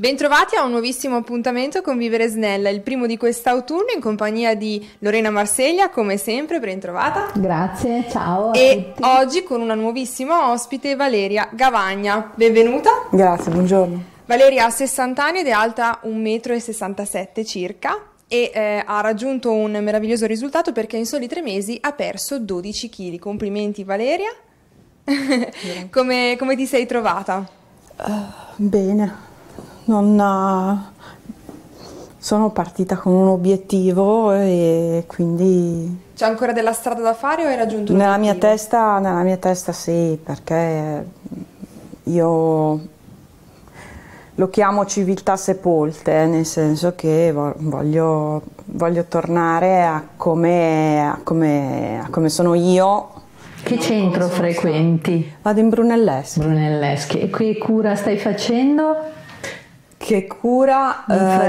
Bentrovati a un nuovissimo appuntamento con Vivere Snella, il primo di quest'autunno in compagnia di Lorena Marseglia, come sempre, ben trovata. Grazie, ciao a E tutti. oggi con una nuovissima ospite, Valeria Gavagna. Benvenuta. Grazie, buongiorno. Valeria ha 60 anni ed è alta 1,67 m circa e ha raggiunto un meraviglioso risultato perché in soli 3 mesi ha perso 12 kg. Complimenti Valeria. Come ti sei trovata? Bene. Sono partita con un obiettivo e quindi... C'è ancora della strada da fare o hai raggiunto Nella l'obiettivo? mia testa sì, perché io lo chiamo civiltà sepolte, nel senso che voglio tornare a come sono io. Che centro frequenti? Vado in Brunelleschi. Brunelleschi. E che cura stai facendo? Che cura?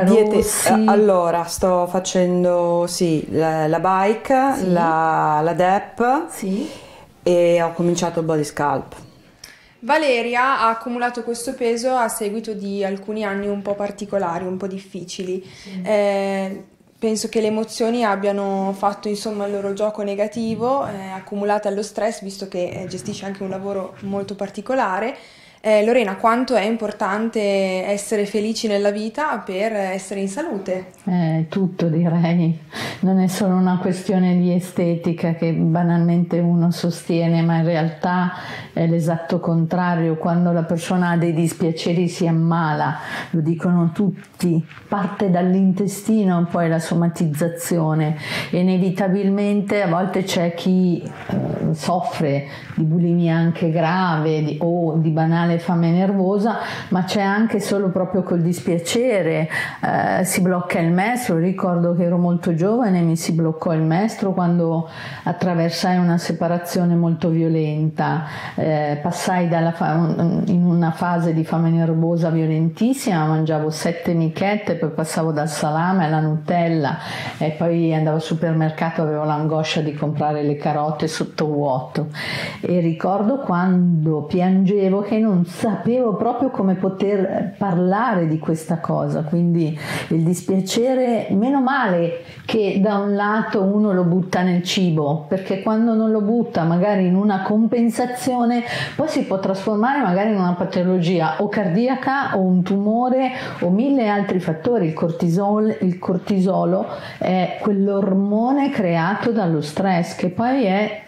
Allora, sto facendo la bike, Sì. la DEP, Sì. e ho cominciato il body sculpt. Valeria ha accumulato questo peso a seguito di alcuni anni un po' particolari, un po' difficili. Penso che le emozioni abbiano fatto insomma il loro gioco negativo, accumulate allo stress, visto che gestisce anche un lavoro molto particolare. Lorena, quanto è importante essere felici nella vita per essere in salute? Tutto direi, non è solo una questione di estetica che banalmente uno sostiene, ma in realtà è l'esatto contrario. Quando la persona ha dei dispiaceri si ammala, lo dicono tutti, parte dall'intestino poi la somatizzazione. Inevitabilmente a volte c'è chi soffre di bulimia anche grave o di banale fame nervosa, ma c'è anche solo proprio col dispiacere, si blocca il mestolo. Ricordo che ero molto giovane e mi si bloccò il mestolo quando attraversai una separazione molto violenta, passai in una fase di fame nervosa violentissima, mangiavo 7 michette, poi passavo dal salame alla Nutella e poi andavo al supermercato, avevo l'angoscia di comprare le carote sottovuoto e ricordo quando piangevo che non sapevo proprio come poter parlare di questa cosa. Quindi il dispiacere, meno male che da un lato uno lo butta nel cibo, perché quando non lo butta magari in una compensazione poi si può trasformare magari in una patologia o cardiaca o un tumore o 1000 altri fattori. Il cortisolo è quell'ormone creato dallo stress che poi è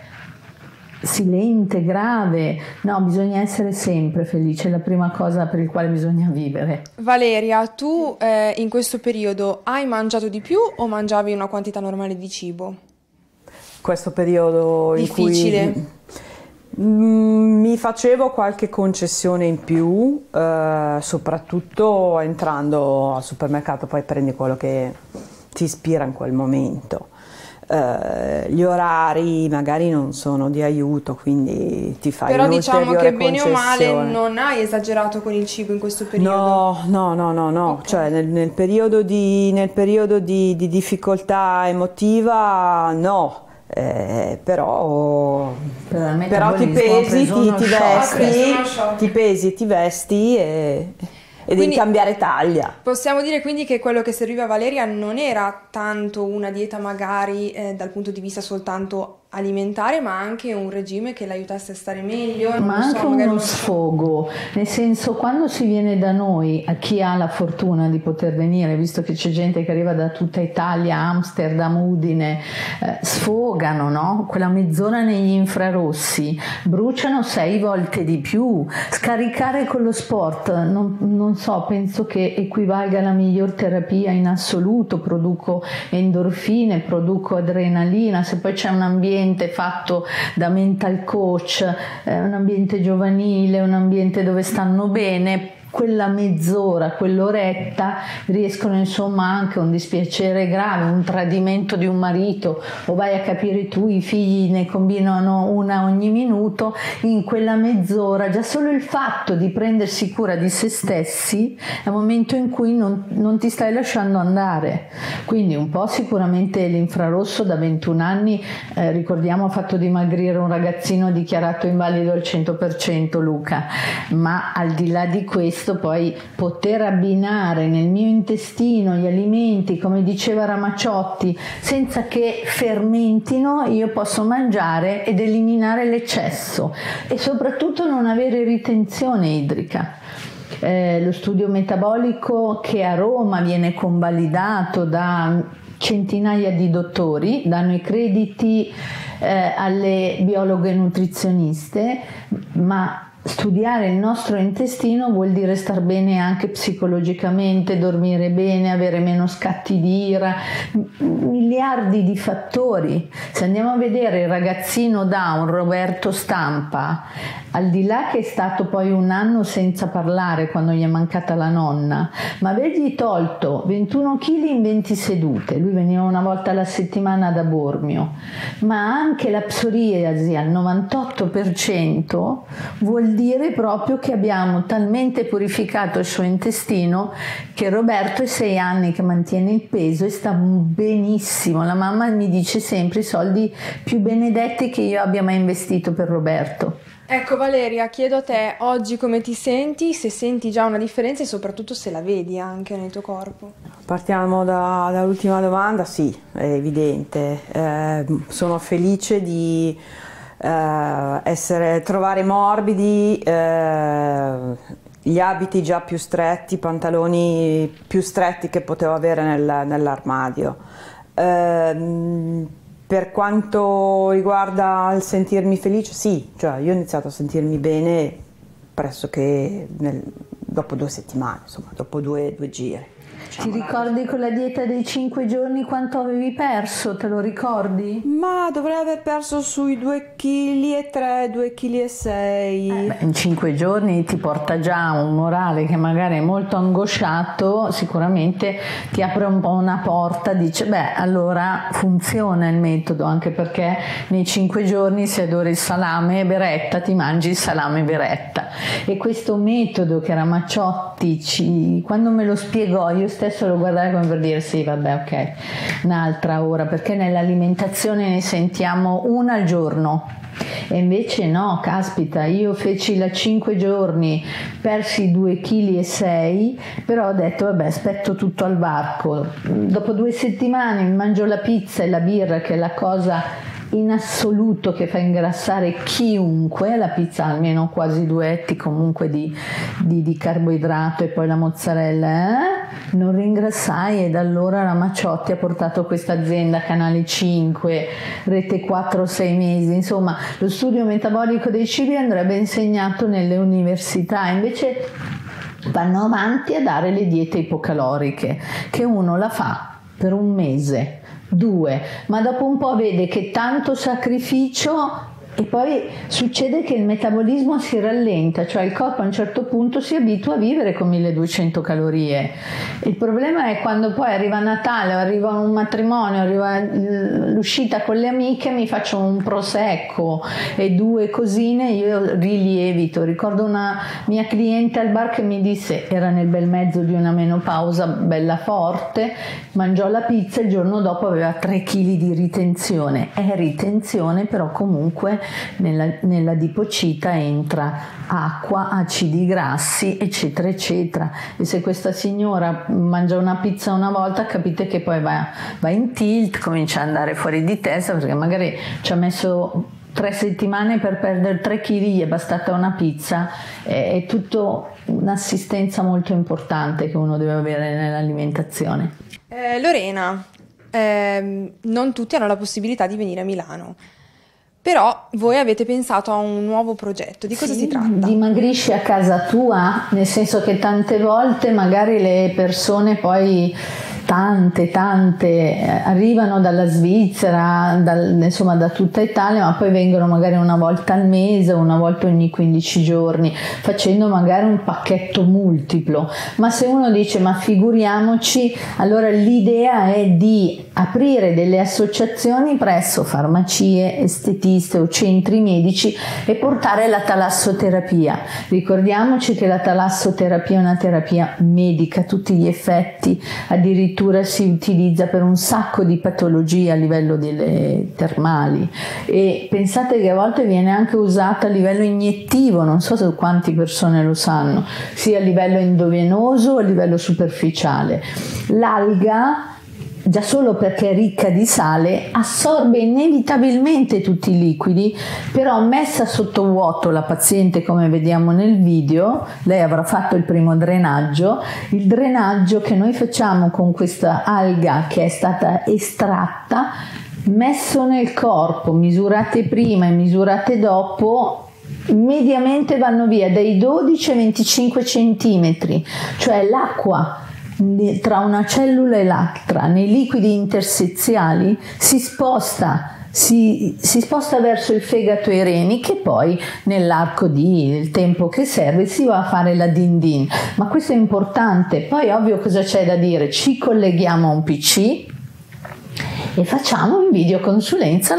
silente, grave. No, bisogna essere sempre felice, è la prima cosa per il quale bisogna vivere. Valeria, tu in questo periodo hai mangiato di più o mangiavi una quantità normale di cibo? Questo periodo difficile. In cui mi facevo qualche concessione in più, soprattutto entrando al supermercato, poi prendi quello che ti ispira in quel momento. Gli orari magari non sono di aiuto, quindi ti fai Però un'ulteriore diciamo che bene o concessione. male non hai esagerato con il cibo in questo periodo. No. Okay. Cioè nel periodo di difficoltà emotiva no. Però ti pesi, ti vesti e devi cambiare taglia. Possiamo dire quindi che quello che serviva a Valeria non era tanto una dieta magari dal punto di vista soltanto alimentare, ma anche un regime che l'aiutasse a stare meglio, ma anche uno sfogo, nel senso, quando si viene da noi, a chi ha la fortuna di poter venire, visto che c'è gente che arriva da tutta Italia, Amsterdam, Udine, sfogano, no? Quella mezz'ora negli infrarossi, bruciano 6 volte di più. Scaricare con lo sport, non so, penso che equivalga alla miglior terapia in assoluto. Produco endorfine, produco adrenalina, se poi c'è un ambiente fatto da mental coach, un ambiente giovanile, un ambiente dove stanno bene, quella mezz'ora, quell'oretta riescono insomma anche un dispiacere grave, un tradimento di un marito, o vai a capire tu, i figli ne combinano una ogni minuto, in quella mezz'ora già solo il fatto di prendersi cura di se stessi è un momento in cui non ti stai lasciando andare. Quindi un po' sicuramente l'infrarosso da 21 anni, ricordiamo, ha fatto dimagrire un ragazzino dichiarato invalido al 100%, Luca, ma al di là di questo questo poi poter abbinare nel mio intestino gli alimenti, come diceva Ramacciotti, senza che fermentino, io posso mangiare ed eliminare l'eccesso e soprattutto non avere ritenzione idrica. Lo studio metabolico che a Roma viene convalidato da centinaia di dottori, danno i crediti alle biologhe nutrizioniste, ma studiare il nostro intestino vuol dire star bene anche psicologicamente, dormire bene, avere meno scatti di ira, miliardi di fattori. Se andiamo a vedere il ragazzino Down, Roberto Stampa, al di là che è stato poi un anno senza parlare quando gli è mancata la nonna, ma avergli tolto 21 kg in 20 sedute, lui veniva una volta alla settimana da Bormio, ma anche la psoriasi al 98% vuol dire proprio che abbiamo talmente purificato il suo intestino che Roberto è 6 anni che mantiene il peso e sta benissimo. La mamma mi dice sempre: i soldi più benedetti che io abbia mai investito per Roberto. Ecco Valeria, chiedo a te oggi come ti senti, se senti già una differenza e soprattutto se la vedi anche nel tuo corpo. Partiamo dall'ultima domanda, sì, è evidente. Sono felice di trovare morbidi gli abiti già più stretti, i pantaloni più stretti che potevo avere nell'armadio. Per quanto riguarda il sentirmi felice, sì, cioè io ho iniziato a sentirmi bene pressoché dopo 2 settimane, insomma, dopo due giri. Ti ricordi con la dieta dei 5 giorni quanto avevi perso? Te lo ricordi? Ma dovrei aver perso sui 2,3 kg, 2,6 kg. In 5 giorni ti porta già un morale che magari è molto angosciato, sicuramente ti apre un po' una porta, dice beh allora funziona il metodo, anche perché nei 5 giorni se adori il salame e beretta ti mangi il salame e beretta. E questo metodo che Ramacciotti quando me lo spiegò io stesso lo guardai come per dire sì vabbè ok, un'altra ora, perché nell'alimentazione ne sentiamo una al giorno e invece no, caspita, io feci la 5 giorni, persi 2,6 kg, però ho detto vabbè aspetto tutto al varco, dopo 2 settimane mi mangio la pizza e la birra che è la cosa in assoluto che fa ingrassare chiunque, la pizza ha almeno quasi 2 etti comunque di carboidrato e poi la mozzarella, non ringrassai e da allora Ramacciotti ha portato questa azienda Canale 5, Rete 4 6 mesi, insomma lo studio metabolico dei cibi andrebbe insegnato nelle università, invece vanno avanti a dare le diete ipocaloriche che uno la fa per un mese, 2, ma dopo un po' vede che tanto sacrificio e poi succede che il metabolismo si rallenta, cioè il corpo a un certo punto si abitua a vivere con 1200 calorie. Il problema è quando poi arriva Natale o arriva un matrimonio, arriva l'uscita con le amiche, mi faccio un prosecco e 2 cosine, io rilievito. Ricordo una mia cliente al bar che mi disse, era nel bel mezzo di una menopausa bella forte, mangiò la pizza e il giorno dopo aveva 3 kg di ritenzione. È ritenzione, però comunque nell'adipocita entra acqua, acidi grassi eccetera eccetera, e se questa signora mangia una pizza una volta capite che poi va in tilt, comincia ad andare fuori di testa perché magari ci ha messo 3 settimane per perdere 3 kg, gli è bastata una pizza. È tutto un'assistenza molto importante che uno deve avere nell'alimentazione. Lorena, non tutti hanno la possibilità di venire a Milano. Però voi avete pensato a un nuovo progetto, di cosa si tratta? Dimagrisci a casa tua, nel senso che tante volte magari le persone poi tante arrivano dalla Svizzera, insomma da tutta Italia, ma poi vengono magari una volta al mese, una volta ogni 15 giorni, facendo magari un pacchetto multiplo. Ma se uno dice ma figuriamoci, allora l'idea è di aprire delle associazioni presso farmacie, estetiste o centri medici e portare la talassoterapia. Ricordiamoci che la talassoterapia è una terapia medica a tutti gli effetti, addirittura addirittura si utilizza per un sacco di patologie a livello delle termali, e pensate che a volte viene anche usata a livello iniettivo, non so se quante persone lo sanno, sia a livello endovenoso o a livello superficiale. L'alga, già solo perché è ricca di sale, assorbe inevitabilmente tutti i liquidi, però messa sotto vuoto la paziente, come vediamo nel video, lei avrà fatto il primo drenaggio. Il drenaggio che noi facciamo con questa alga che è stata estratta, messo nel corpo, misurate prima e misurate dopo, mediamente vanno via dai 12 ai 25 centimetri, cioè l'acqua tra una cellula e l'altra nei liquidi interstiziali si sposta verso il fegato e i reni, che poi nell'arco del tempo che serve si va a fare la din-din. Ma questo è importante. Poi ovvio, cosa c'è da dire? Ci colleghiamo a un PC e facciamo in videoconsulenza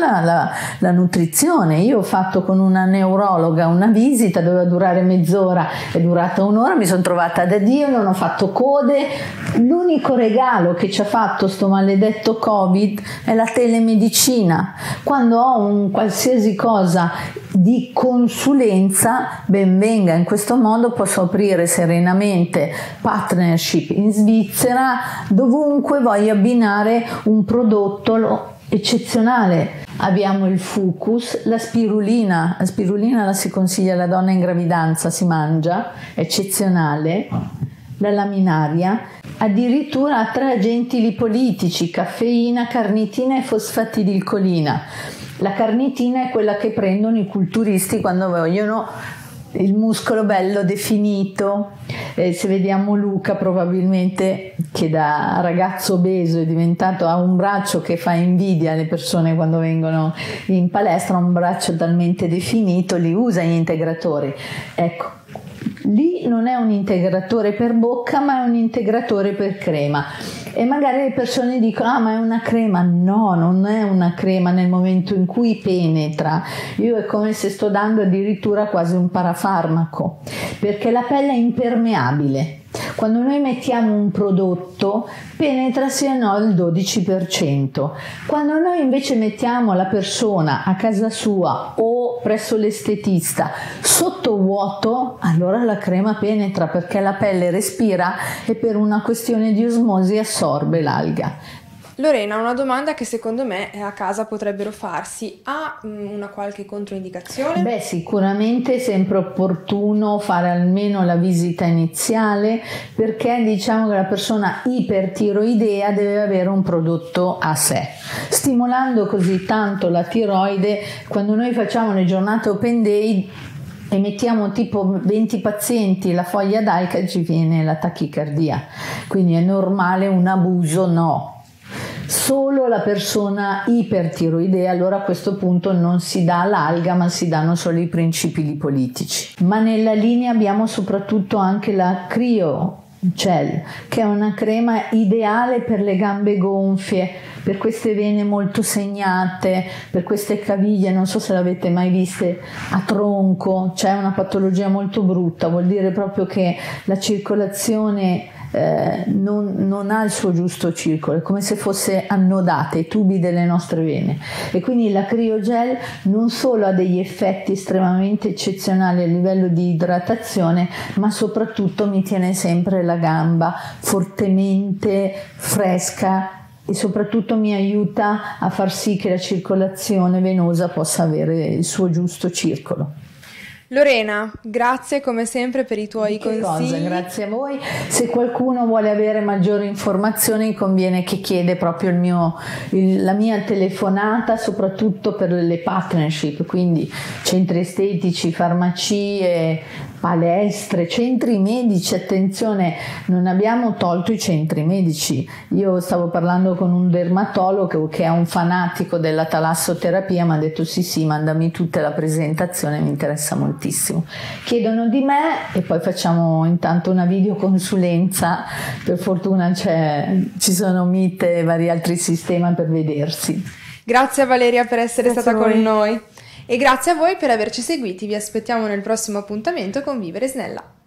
la nutrizione. Io ho fatto con una neurologa una visita, doveva durare mezz'ora, è durata un'ora, mi sono trovata da Dio, non ho fatto code. L'unico regalo che ci ha fatto sto maledetto Covid è la telemedicina. Quando ho un qualsiasi cosa di consulenza, ben venga. In questo modo posso aprire serenamente partnership in Svizzera, dovunque voglio abbinare un prodotto eccezionale. Abbiamo il fucus, la spirulina la si consiglia alla donna in gravidanza, si mangia, eccezionale, la laminaria, addirittura 3 agenti lipolitici, caffeina, carnitina e fosfatidilcolina. La carnitina è quella che prendono i culturisti quando vogliono il muscolo bello definito. Se vediamo Luca, probabilmente, che da ragazzo obeso è diventato, ha un braccio che fa invidia alle persone quando vengono in palestra, un braccio talmente definito, li usa gli integratori. Ecco, lì non è un integratore per bocca, ma è un integratore per crema. E magari le persone dicono: ah, ma è una crema. No, non è una crema. Nel momento in cui penetra, io è come se sto dando addirittura quasi un parafarmaco, perché la pelle è impermeabile. Quando noi mettiamo un prodotto penetra sì o no il 12%. Quando noi invece mettiamo la persona a casa sua o presso l'estetista sotto vuoto, allora la crema penetra, perché la pelle respira e per una questione di osmosi assorbe l'alga. Lorena, una domanda che secondo me a casa potrebbero farsi: ha una qualche controindicazione? Beh, sicuramente è sempre opportuno fare almeno la visita iniziale, perché diciamo che la persona ipertiroidea deve avere un prodotto a sé, stimolando così tanto la tiroide. Quando noi facciamo le giornate open day e mettiamo tipo 20 pazienti la foglia d'alga, ci viene la tachicardia, quindi è normale un abuso? No. Solo la persona ipertiroidea, allora a questo punto non si dà l'alga, ma si danno solo i principi lipolitici. Ma nella linea abbiamo soprattutto anche la CryoGel, che è una crema ideale per le gambe gonfie, per queste vene molto segnate, per queste caviglie, non so se l'avete mai viste a tronco, c'è una patologia molto brutta, vuol dire proprio che la circolazione non ha il suo giusto circolo, è come se fosse annodata ai tubi delle nostre vene, e quindi la CryoGel non solo ha degli effetti estremamente eccezionali a livello di idratazione, ma soprattutto mi tiene sempre la gamba fortemente fresca e soprattutto mi aiuta a far sì che la circolazione venosa possa avere il suo giusto circolo. Lorena, grazie come sempre per i tuoi consigli. Grazie a voi. Se qualcuno vuole avere maggiori informazioni, conviene che chiede proprio la mia telefonata, soprattutto per le partnership, quindi centri estetici, farmacie, palestre, centri medici. Attenzione, non abbiamo tolto i centri medici. Io stavo parlando con un dermatologo che è un fanatico della talassoterapia, mi ha detto sì, mandami tutta la presentazione, mi interessa moltissimo. Chiedono di me e poi facciamo intanto una videoconsulenza, per fortuna ci sono Meet e vari altri sistemi per vedersi. Grazie a Valeria per essere stata con noi. E grazie a voi per averci seguiti, vi aspettiamo nel prossimo appuntamento con Vivere Snella.